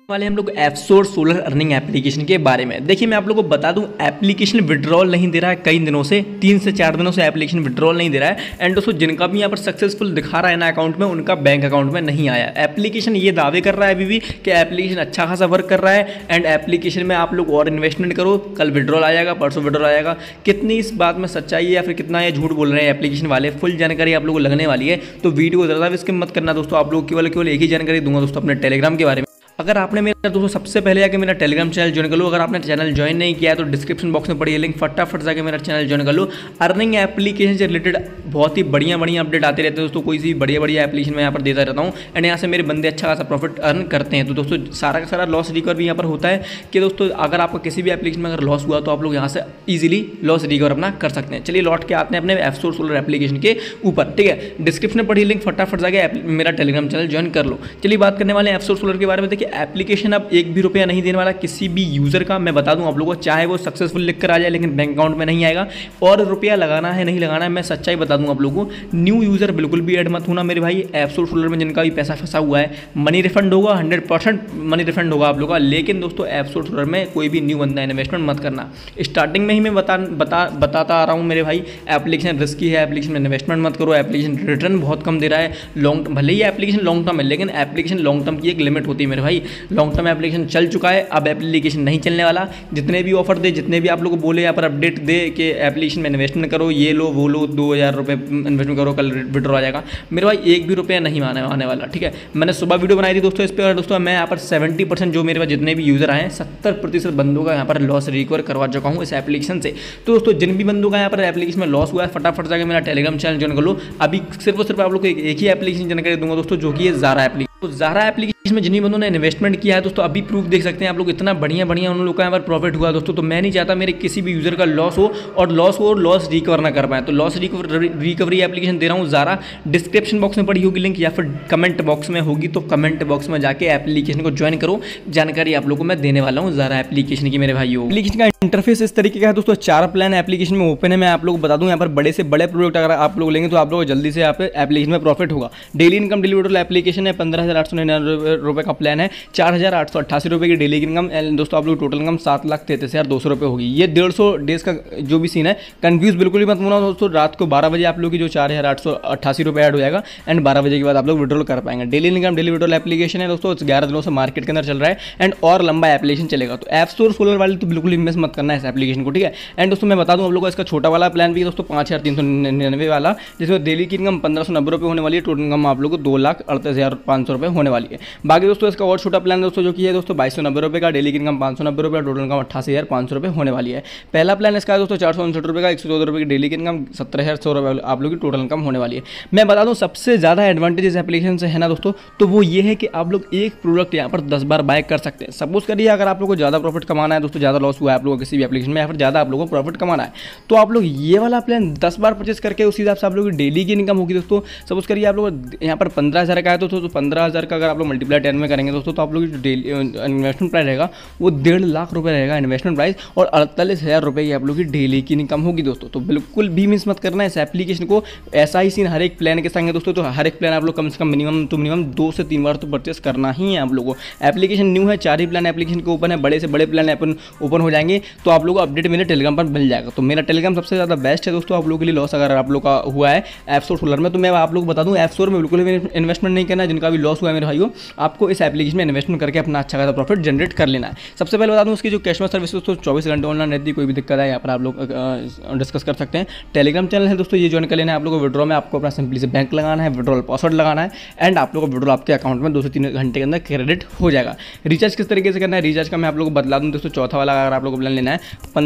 वाले हम लोग एफसोर्स सोलर अर्निंग एप्लीकेशन के बारे में। देखिए मैं आप लोगों को बता दूं, एप्लीकेशन विड्रॉल नहीं दे रहा है कई दिनों से, 3 से 4 दिनों से एप्लीकेशन विड्रॉल नहीं दे रहा है। एंड दोस्तों जिनका भी यहाँ पर सक्सेसफुल दिखा रहा है ना अकाउंट में, उनका बैंक अकाउंट में नहीं आया। एप्लीकेशन ये दावे कर रहा है अभी भी कि एप्लीकेशन अच्छा खासा वर्क कर रहा है एंड एप्लीकेशन में आप लोग और इन्वेस्टमेंट करो, कल विड्रॉल आ जाएगा, परसों विड्रॉल आ जाएगा। कितनी इस बात में सच्चाई है या फिर कितना ये झूठ बोल रहे हैं एप्लीकेशन वाले, फुल जानकारी आप लोगों को लगने वाली है। तो वीडियो को ज़्यादा भी स्किप मत करना दोस्तों। आप लोग केवल एक ही जानकारी दूंगा दोस्तों अपने टेलीग्राम के बारे में। अगर आपने मेरा दोस्तों सबसे पहले आके मेरा टेलीग्राम चैनल ज्वाइन कर लो। अगर आपने चैनल ज्वाइन नहीं किया है तो डिस्क्रिप्शन बॉक्स में पड़ी है लिंक, फटाफट जाके मेरा चैनल ज्वाइन कर लो। अर्निंग एप्लीकेशन से रिलेटेड बहुत ही बढ़िया अपडेट आते रहते हैं दोस्तों। कोई सी बढ़िया एप्लीकेशन में यहाँ पर देता रहता हूँ एंड यहाँ से मेरे बंदे अच्छा खासा प्रॉफिट अर्न करते हैं। तो दोस्तों सारा का सारा लॉस रिकवर भी यहाँ पर होता है कि दोस्तों अगर आपका किसी भी एप्लीकेशन में अगर लॉस हुआ तो आप लोग यहाँ से ईजिली लॉस रिकवर अपना कर सकते हैं। चलिए लौट के आते हैं अपने एफसोर्स सोलर एप्लीकेशन के ऊपर, ठीक है। डिस्क्रिप्शन में पड़ी लिंक, फटाफट जाके मेरा टेलीग्राम चैनल ज्वाइन कर लो। चलिए बात करने वाले हैं एफसोर्स सोलर के बारे में। देखिए एप्लीकेशन अब एक भी रुपया नहीं देने वाला किसी भी यूजर का। मैं बता दूं आप लोगों को, चाहे वो सक्सेसफुल लिख कर आ जाए लेकिन बैंक अकाउंट में नहीं आएगा। और रुपया लगाना है नहीं लगाना है, मैं सच्चाई बता दूं आप लोगों को। न्यू यूजर बिल्कुल भी ऐड मत होना मेरे भाई। एफसोर्स सोलर में जिनका भी पैसा फंसा हुआ है, मनी रिफंड होगा, 100% मनी रिफंड होगा आप लोगों का। लेकिन दोस्तों एफसोर्स सोलर में कोई भी न्यू बंदा इन्वेस्टमेंट मत करना। स्टार्टिंग में ही मैं बताता आ रहा हूँ मेरे भाई, एप्लीकेशन रिस्की है, एप्लीकेशन में इन्वेस्टमेंट मत करो, एप्लीकेशन रिटर्न बहुत कम दे रहा है। लॉन्ग टर्म भले ही एप्लीकेशन लॉन्ग टर्म है, लेकिन एप्लीकेशन लॉन्ग टर्म की एक लिमिट होती है मेरे भाई। लॉन्ग टर्म एप्लीकेशन चल चुका है, अब एप्लीकेशन नहीं चलने वाला। जितने भी ऑफर दे, जितने भी आप लोग को बोले यहाँ पर अपडेट दे कि एप्लीकेशन में इन्वेस्टमेंट करो, ये लो वो लो, 2000 रुपये इन्वेस्टमेंट करो, कल विड्रॉ आ जाएगा, मेरे भाई एक भी रुपया नहीं आने वाला, ठीक है। मैंने सुबह वीडियो बनाई थी दोस्तों इस पर, और दोस्तों मैं यहाँ पर 70% जो मेरे पास जितने भी यूजर आए हैं, 70% बंदों का यहाँ पर लॉस रिकवर करवा चुका हूँ इस एप्लीकेशन से। तो दोस्तों जिन भी बंदों का यहाँ पर एप्लीकेशन में लॉस हुआ है, फटाफट जाकर मेरा टेलीग्राम चैनल ज्वाइन कर लो। अभी सिर्फ और सिर्फ आप लोग को एक ही एप्लीकेशन जानकारी दूंगा दोस्तों, जो कि है ज़ारा एप्लीकेशन। तो ज़ारा एप्लीकेशन में जिन्हीं बंदों ने इन्वेस्टमेंट किया है दोस्तों, अभी प्रूफ देख सकते हैं आप लोग, इतना बढ़िया उन लोगों का यहाँ पर प्रॉफिट हुआ दोस्तों। तो मैं नहीं चाहता मेरे किसी भी यूजर का लॉस हो और लॉस रिकवर ना कर पाए। तो लॉस रिकवरी एप्लीकेशन दे रहा हूँ ज़ारा। डिस्क्रिप्शन बॉक्स में पड़ी होगी लिंक या फिर कमेंट बॉक्स में होगी, तो कमेंट बॉक्स में जाके एप्लीकेशन को ज्वाइन करो। जानकारी आप लोगों को मैं देने वाला हूँ ज़ारा एप्लीकेशन की मेरे भाइयों। एप्लीकेशन का इंटरफेस इस तरीके का है दोस्तों। 4 प्लान एप्लीकेशन में ओपन है। मैं आप लोगों को बता दूं, यहाँ पर बड़े से बड़े प्रोडक्ट अगर आप लोग लेंगे तो आप लोग जल्दी से यहाँ पे एप्लीकेशन में प्रॉफिट होगा। डेली इनकम डिलीवरेबल एप्लीकेशन है, 15,899 रुपये का प्लान है, 4,888 रुपये की डेली इनकम। दोस्तों आप लोग टोटल इनकम 7,33,200 रुपये होगी। ये 150 डेज का जो भी सीन है, कन्फ्यूज बिल्कुल भी मत होना दोस्तों। रात को 12 बजे आप लोग की जो 4,888 रुपये ऐड हो जाएगा एंड 12 बजे के बाद आप लोग विड्रॉल कर पाएंगे। Daily income daily withdrawal application है दोस्तों, 11 दिनों से मार्केट के अंदर चल रहा है एंड और लंबा एप्लीकेशन चलेगा। तो एफसोर्स सोलर वाले तो बिल्कुल मिस मत करना है इस एप्लीकेशन को, ठीक है। एंड दोस्तों मैं बता दूं आप लोगों को, इसका छोटा वाला प्लान भी है दोस्तों, 5,399 वाला, जिसमें डेली की इनकम 1,590 रुपये होने वाली है। टोटल इनकम आप लोग को 2,38,500 रुपये होने वाली है। बाकी दोस्तों इसका और छोटा प्लान दोस्तों जो कि है दोस्तों 2,290 रुपये का, डेली की इनकम 590 रुपये, टोटल इनकम 88,500 रुपये होने वाली है। पहला प्लान इसका है दोस्तों 459 रुपये का, 114 रुपये की डेली की इनकम, 17,100 रुपये आप लोग की टोटल इनकम होने वाली है। मैं बता दूं सबसे ज़्यादा एडवांटेज इस एप्लीकेशन से है ना दोस्तों, तो वो ये है कि आप लोग एक प्रोडक्ट यहाँ पर 10 बार बाय कर सकते हैं। सपोज करिए अगर आप लोग को ज़्यादा प्रॉफिट कमाना है दोस्तों, ज़्यादा लॉस हुआ है आप लोगों को किसी भी एप्लीकेशन में, या फिर ज़्यादा आप लोगों को प्रॉफिट कमाना है, तो आप लोग ये वाला प्लान 10 बार परचेस करके उस हिसाब से आप लोग की डेली की इनकम होगी दोस्तों। सपोज करिए आप लोग यहाँ पर 15,000 का है तो 15,000 का अगर आप लोग मल्टीप्लाई 10 में करेंगे दोस्तों, तो आप लोग जो डेली इन्वेस्टमेंट प्राइस रहेगा वो 1.5 लाख रुपये रहेगा इन्वेस्टमेंट प्राइस, और 48,000 रुपये की आप लोग की डेली की इनकम होगी दोस्तों। तो बिल्कुल भी मिस मत करना है इस एप्लीकेशन को। ऐसा ही सीन हर एक प्लान के संग है दोस्तों। तो हर एक प्लान आप लोग कम से कम मिनिमम 2 से 3 बार तो परचेस करना ही है आप लोगों को। एप्लीकेशन न्यू है, 4 ही प्लान एप्लीकेशन के ओपन है, बड़े से बड़े प्लान ओपन हो जाएंगे तो आप लोग को अपडेट मेरे टेलीग्राम पर मिल जाएगा। तो मेरा टेलीग्राम सबसे ज़्यादा बेस्ट है दोस्तों आप लोगों के लिए। लॉस अगर आप लोग का हुआ है एफसोर्स सोलर में, तो मैं आप लोग बता दूं एफसोर में बिल्कुल भी इन्वेस्टमेंट नहीं करना है। जिनका भी लॉस हुआ है मेरे भाइयों, आपको इस एप्लीकेशन में इन्वेस्टमेंट करके अपना अच्छा खासा प्रॉफिट जनरेट कर लेना है। सबसे पहले बता दूं उसकी जो कस्टमर सर्विस है दोस्तों 24 घंटे ऑनलाइन रहती है। कोई भी दिक्कत है यहाँ पर आप लोग डिस्कस कर सकते हैं। टेलीग्राम चैनल है दोस्तों, ये ज्वाइन कर लेना है आप लोग को। विड्रॉ में आपको अपना सिंपली से बैंक लगाना है, विड्रॉल पासवर्ड लगाना है एंड आप लोग को विड्रॉल आपके अकाउंट में 2 से 3 घंटे के अंदर क्रेडिट हो जाएगा। रिचार्ज किस तरीके से करना है, रिचार्ज का मैं आप लोग को बतला दूं दोस्तों। चौथा वाला अगर आप लोग को प्लान लेना है,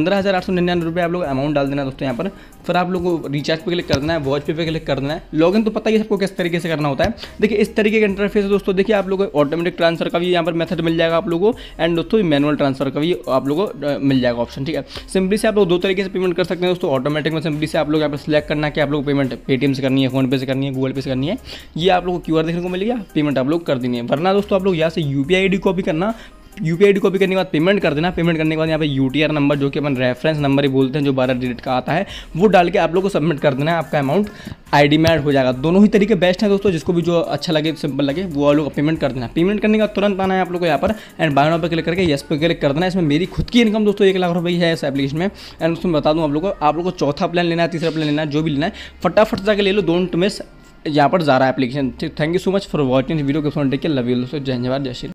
15,899 रुपये आप लोग अमाउंट डाल देना है दोस्तों यहाँ पर। फिर आप लोग को रिचार्ज पे क्लिक करना है, वॉच पे क्लिक करना है। लॉगिन तो पता ही सबको किस तरीके से करना होता है। देखिए इस तरीके का इंटरफेस है दोस्तों। देखिए आप लोग को ऑटोमेटिक ट्रांसफर का भी यहाँ पर मेथड मिल जाएगा आप लोगों को, एंड दोस्तों मैनुअल ट्रांसफर का भी आप लोगों को मिल जाएगा ऑप्शन, ठीक है। सिंपली से आप लोग 2 तरीके से पेमेंट कर सकते हैं दोस्तों। ऑटोमेटिक में सिंपली से आप लोग यहाँ पर सिलेक्ट करना कि आप लोग पेमेंट पेटीएम से करनी है, फोन पे से करनी है, गूगल पे से करनी है। ये आप लोग को QR देखने को मिलेगा, पेमेंट आप लोग कर देनी है। वरना दोस्तों आप लोग यहाँ से UPI ID कॉपी करना, UPI ID कॉपी करने के बाद पेमेंट कर देना। पेमेंट करने के बाद यहाँ पे UTR नंबर जो कि अपन रेफरेंस नंबर ही बोलते हैं, जो 12 डिजिट का आता है, वो डाल के आप लोग को सबमिट कर देना है। आपका अमाउंट ID में ऐड हो जाएगा। दोनों ही तरीके बेस्ट हैं दोस्तों, जिसको भी जो अच्छा लगे, सिंपल लगे, वो आप लोग पेमेंट कर देना। पेमेंट करने का तुरंत आना है आप लोग को यहाँ पर एंड बाय नाउ पे क्लिक करके यस पे क्लिक कर देना है। इसमें मेरी खुद की इनकम दोस्तों 1 लाख रुपये है इस एप्लीकेशन में। एंड उसमें बता दूँ आप लोग को चौथा प्लान लेना है, तीसरा प्लान लेना है, जो भी लेना है फटाफट जाकर ले लो, डोंट मिस यहाँ पर Zara application. Thank you so much for watching video के। टेक केयर, लव यू दोस्तों, जय हिंद, जय श्री राम।